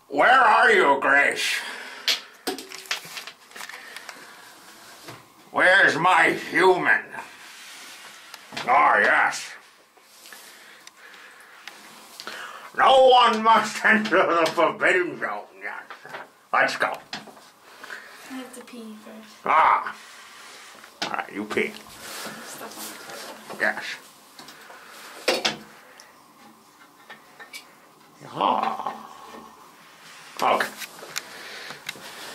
Where are you, Grace? Where's my human? Ah, yes. No one must enter the forbidden zone yet. Let's go. I have to pee first. Ah. Alright, you pee. Stuff on the Yes. Ah. Okay.